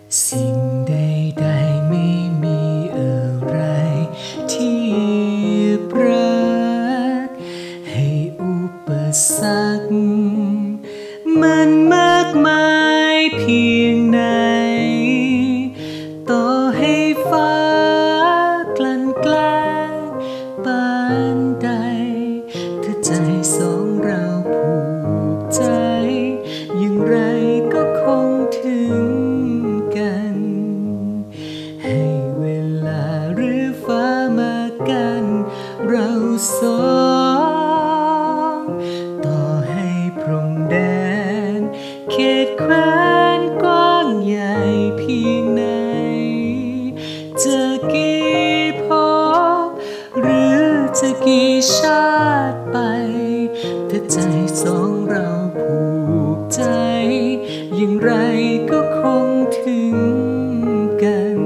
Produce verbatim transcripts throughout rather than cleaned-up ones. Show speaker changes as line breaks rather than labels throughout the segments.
สิ่งใดๆไม่มีอะไรที่รักให้อุปสรรคมันมากมายเพียงไหนต่อให้ฟ้ากลั่นแกล้งปานใดถ้าใจสองเราผูกใจอย่างไรก็คงถึงกันให้เวลาหรือฟ้ามากันเราสองต่อให้พรมแดนเขตแคว้นกว้างใหญ่เพียงไหนจะกี่ภพหรือจะกี่ชาติไปถ้าใจสองเราผูกใจอย่างไรก็คงถึงกัน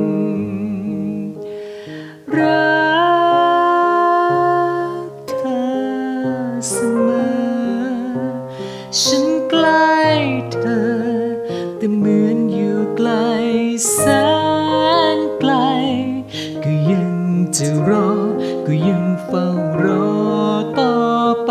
รักเธอเสมอฉันใกล้เธอแต่เหมือนอยู่ไกลแสนไกลก็ยังจะรอก็ยังเฝ้ารอต่อไป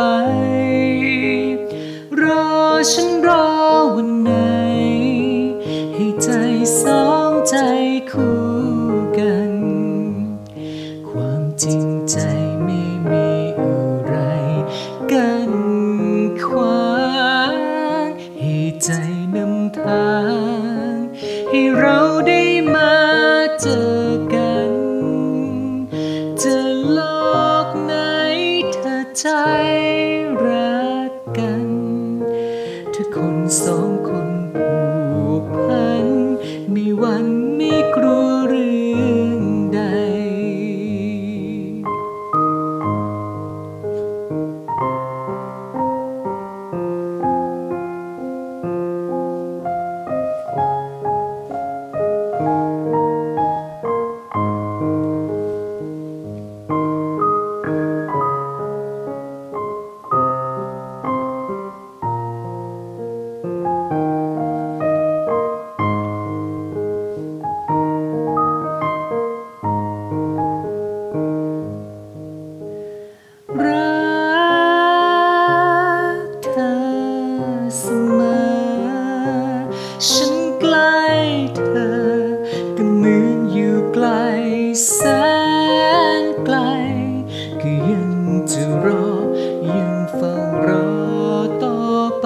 รอฉันรอวันไหนให้ใจสองใจคู่กันความจริงใจไม่มีอะไรกันขวางให้ใจนำทางให้เราได้มาเจอกันจะโลกไหนเธอใจรักกันถ้าคนสองคนผูกพันไม่หวั่นไม่กลัวเรื่องใดรักเธอเสมอฉันใกล้เธอก็เหมือนอยู่ไกลแสนไกลก็ยังจะรอยังเฝ้ารอต่อไป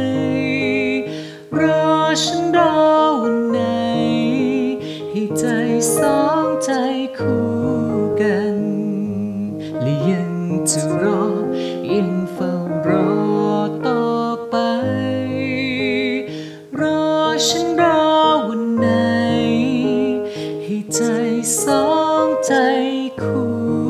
รอฉันรอวันไหนให้ใจสองใจคู่กันและยังจะรอยังเฝ้ารอต่อไปรอฉันรอวันไหนให้ใจสองใจคู่